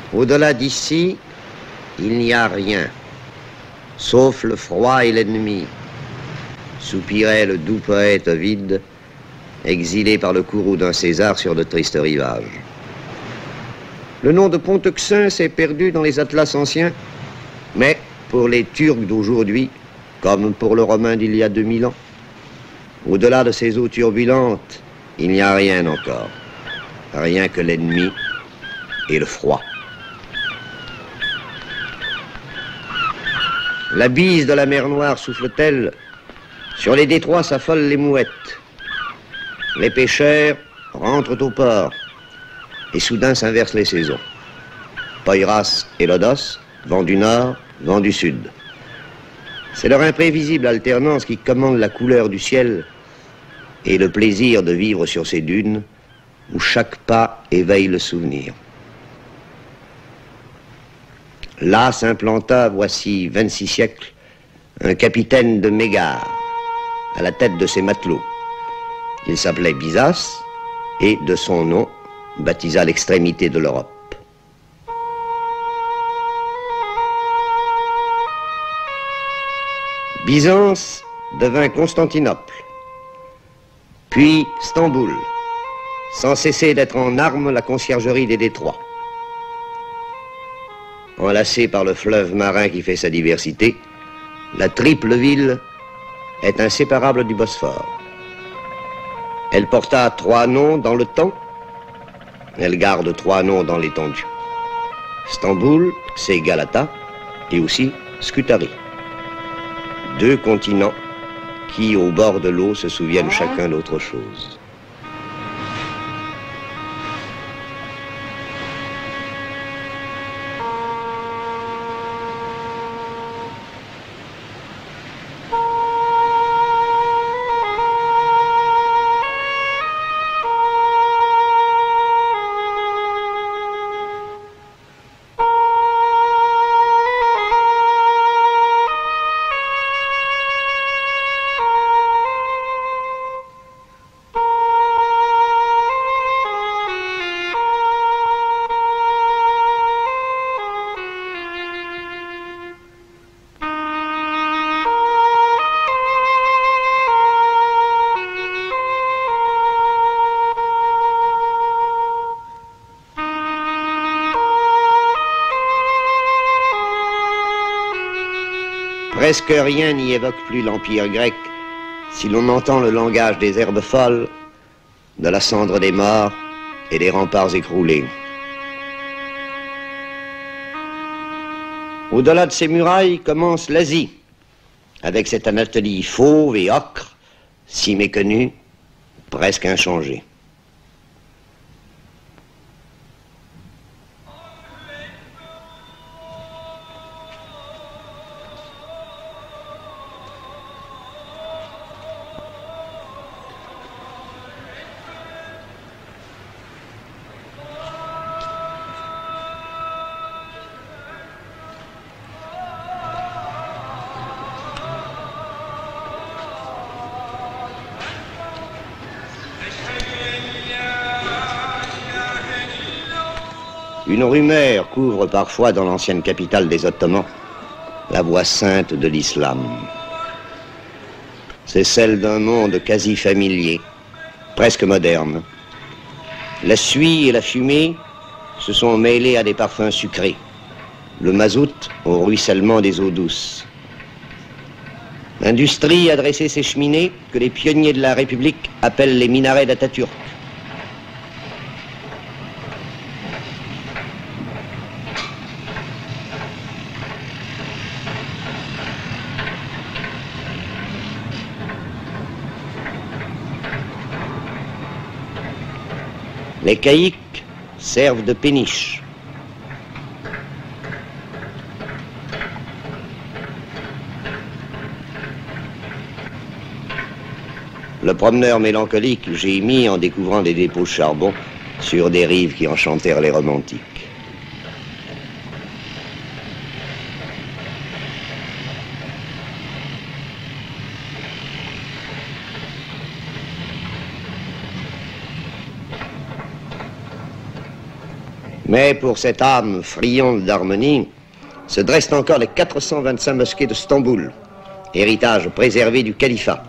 Au-delà d'ici, il n'y a rien, sauf le froid et l'ennemi, soupirait le doux poète Ovide, exilé par le courroux d'un César sur de tristes rivages. Le nom de Ponteuxin s'est perdu dans les atlas anciens, mais pour les Turcs d'aujourd'hui, comme pour le Romain d'il y a 2000 ans, au-delà de ces eaux turbulentes, il n'y a rien encore, rien que l'ennemi et le froid. La bise de la mer Noire souffle-t-elle? Sur les détroits s'affolent les mouettes. Les pêcheurs rentrent au port. Et soudain s'inversent les saisons. Poiras et Lodos, vent du nord, vent du sud. C'est leur imprévisible alternance qui commande la couleur du ciel et le plaisir de vivre sur ces dunes où chaque pas éveille le souvenir. Là s'implanta, voici 26 siècles, un capitaine de Mégare, à la tête de ses matelots. Il s'appelait Byzas et, de son nom, baptisa l'extrémité de l'Europe. Byzance devint Constantinople, puis Stamboul, sans cesser d'être en armes la conciergerie des détroits. Enlacée par le fleuve marin qui fait sa diversité, la triple ville est inséparable du Bosphore. Elle porta 3 noms dans le temps, elle garde 3 noms dans l'étendue. Stamboul, c'est Galata, et aussi Scutari. 2 continents qui, au bord de l'eau, se souviennent chacun d'autre chose. Presque rien n'y évoque plus l'Empire grec, si l'on entend le langage des herbes folles, de la cendre des morts et des remparts écroulés. Au-delà de ces murailles commence l'Asie, avec cette Anatolie fauve et ocre, si méconnue, presque inchangée. Une rumeur couvre parfois dans l'ancienne capitale des Ottomans la voix sainte de l'islam. C'est celle d'un monde quasi familier, presque moderne. La suie et la fumée se sont mêlées à des parfums sucrés, le mazout au ruissellement des eaux douces. L'industrie a dressé ses cheminées que les pionniers de la République appellent les minarets d'Atatürk. Les caïques servent de péniche. Le promeneur mélancolique gémit en découvrant des dépôts de charbon sur des rives qui enchantèrent les romantiques. Mais pour cette âme friande d'harmonie, se dressent encore les 425 mosquées de Stamboul, héritage préservé du califat.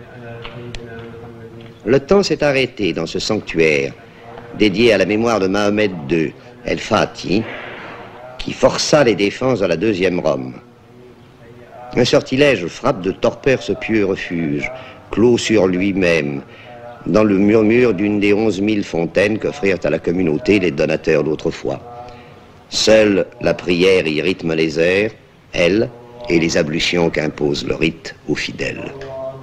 Le temps s'est arrêté dans ce sanctuaire, dédié à la mémoire de Mahomet II, El-Fatih, qui força les défenses de la deuxième Rome. Un sortilège frappe de torpeur ce pieux refuge, clos sur lui-même, dans le murmure d'une des 11 000 fontaines qu'offrirent à la communauté les donateurs d'autrefois. Seule la prière y rythme les airs, elle, et les ablutions qu'impose le rite aux fidèles.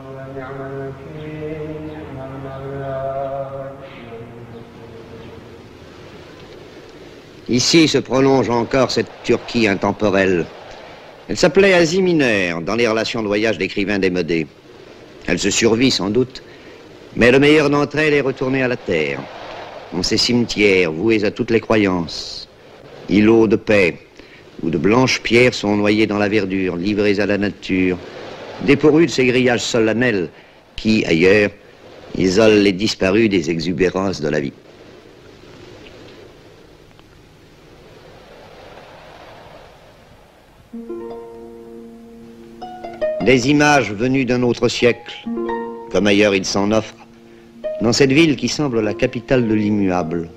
Ici se prolonge encore cette Turquie intemporelle. Elle s'appelait Asie mineure, dans les relations de voyage d'écrivains démodés. Elle se survit sans doute, mais le meilleur d'entre elles est retourné à la terre, dans ces cimetières voués à toutes les croyances, îlots de paix, où de blanches pierres sont noyées dans la verdure, livrées à la nature, dépourvues de ces grillages solennels qui, ailleurs, isolent les disparus des exubérances de la vie. Des images venues d'un autre siècle, comme ailleurs il s'en offre, dans cette ville qui semble la capitale de l'immuable.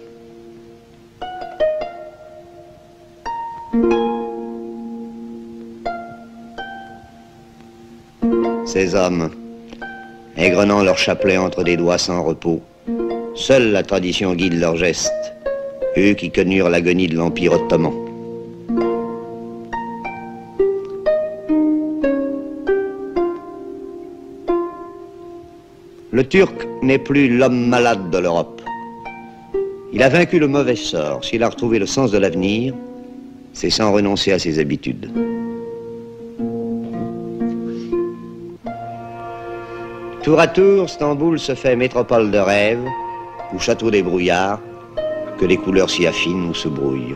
Ces hommes, égrenant leur chapelet entre des doigts sans repos, seule la tradition guide leurs gestes, eux qui connurent l'agonie de l'Empire ottoman. Le Turc n'est plus l'homme malade de l'Europe. Il a vaincu le mauvais sort. S'il a retrouvé le sens de l'avenir, c'est sans renoncer à ses habitudes. Tour à tour, Stamboul se fait métropole de rêve, ou château des brouillards, que les couleurs s'y affinent ou se brouillent.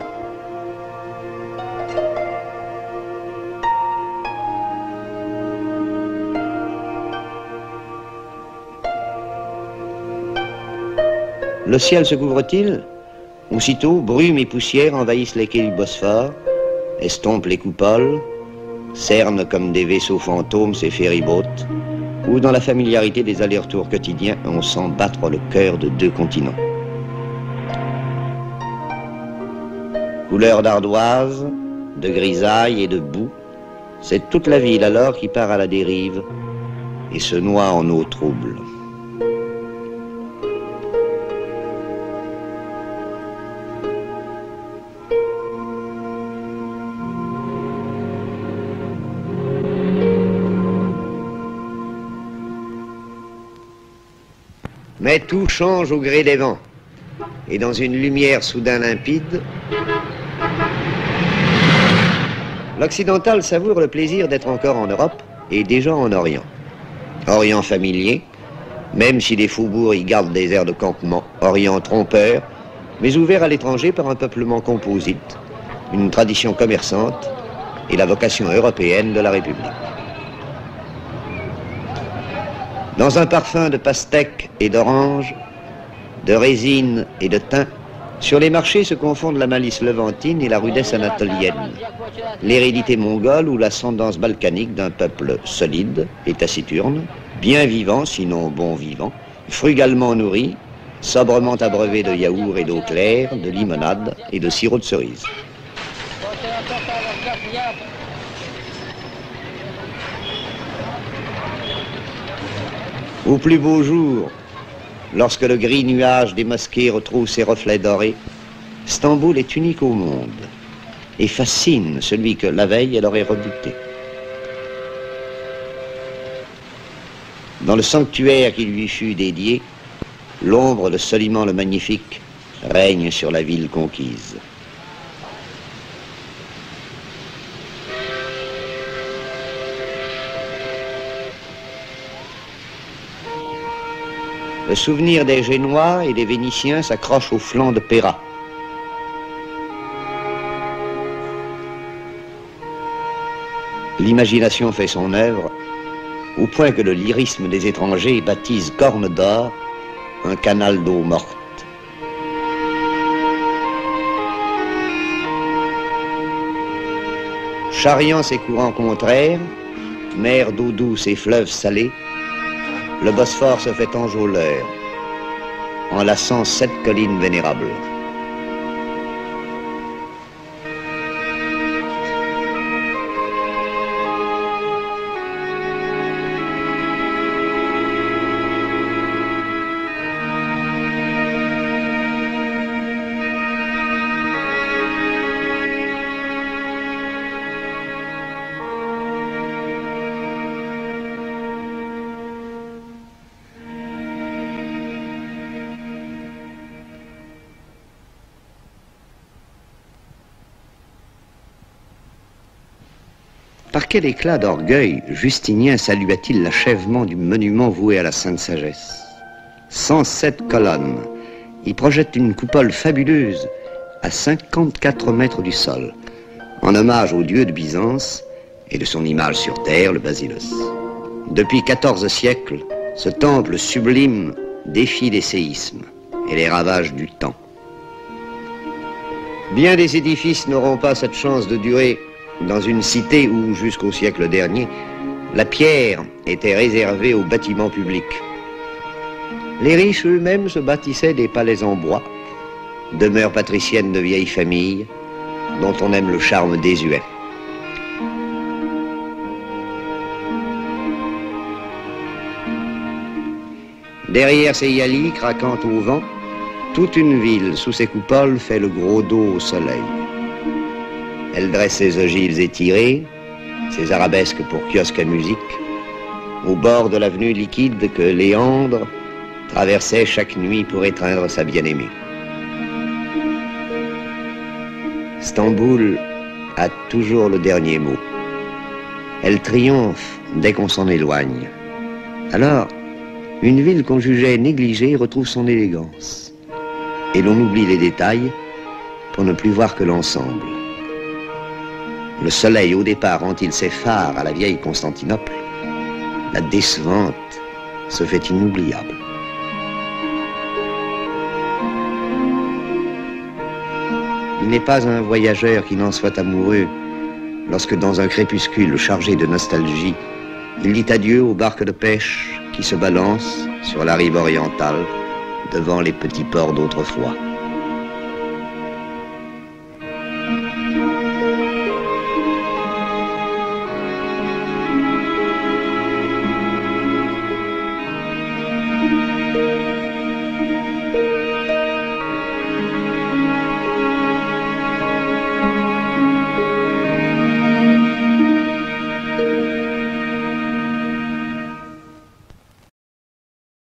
Le ciel se couvre-t-il? Aussitôt, brume et poussière envahissent les quais du Bosphore, estompent les coupoles, cernent comme des vaisseaux fantômes ces ferry-boats, où dans la familiarité des allers-retours quotidiens, on sent battre le cœur de deux continents. Couleur d'ardoise, de grisaille et de boue, c'est toute la ville alors qui part à la dérive et se noie en eau trouble. Mais tout change au gré des vents. Et dans une lumière soudain limpide, l'occidental savoure le plaisir d'être encore en Europe et déjà en Orient. Orient familier, même si les faubourgs y gardent des airs de campement. Orient trompeur, mais ouvert à l'étranger par un peuplement composite, une tradition commerçante et la vocation européenne de la République. Dans un parfum de pastèque et d'orange, de résine et de thym, sur les marchés se confondent la malice levantine et la rudesse anatolienne, l'hérédité mongole ou l'ascendance balkanique d'un peuple solide et taciturne, bien vivant, sinon bon vivant, frugalement nourri, sobrement abreuvé de yaourt et d'eau claire, de limonade et de sirop de cerise. Au plus beau jour, lorsque le gris nuage des mosquées retrouve ses reflets dorés, Stamboul est unique au monde et fascine celui que la veille elle aurait rebuté. Dans le sanctuaire qui lui fut dédié, l'ombre de Soliman le Magnifique règne sur la ville conquise. Le souvenir des Génois et des Vénitiens s'accroche au flanc de Péra. L'imagination fait son œuvre, au point que le lyrisme des étrangers baptise Corne d'Or un canal d'eau morte. Charriant ses courants contraires, mer d'eau douce et fleuves salés, le Bosphore se fait enjôleur, enlaçant 7 collines vénérables. Par quel éclat d'orgueil Justinien salua-t-il l'achèvement du monument voué à la Sainte Sagesse. 107 colonnes. Il projette une coupole fabuleuse à 54 mètres du sol, en hommage au dieu de Byzance et de son image sur terre, le basileus. Depuis 14 siècles, ce temple sublime défie les séismes et les ravages du temps. Bien des édifices n'auront pas cette chance de durer dans une cité où, jusqu'au siècle dernier, la pierre était réservée aux bâtiments publics. Les riches eux-mêmes se bâtissaient des palais en bois, demeures patriciennes de vieilles familles, dont on aime le charme désuet. Derrière ces yalis craquant au vent, toute une ville sous ses coupoles fait le gros dos au soleil. Elle dresse ses ogives étirées, ses arabesques pour kiosques à musique, au bord de l'avenue liquide que Léandre traversait chaque nuit pour étreindre sa bien-aimée. Stamboul a toujours le dernier mot. Elle triomphe dès qu'on s'en éloigne. Alors, une ville qu'on jugeait négligée retrouve son élégance. Et l'on oublie les détails pour ne plus voir que l'ensemble. Le soleil, au départ, rend-il ses phares à la vieille Constantinople. La décevante se fait inoubliable. Il n'est pas un voyageur qui n'en soit amoureux lorsque, dans un crépuscule chargé de nostalgie, il dit adieu aux barques de pêche qui se balancent sur la rive orientale devant les petits ports d'autrefois.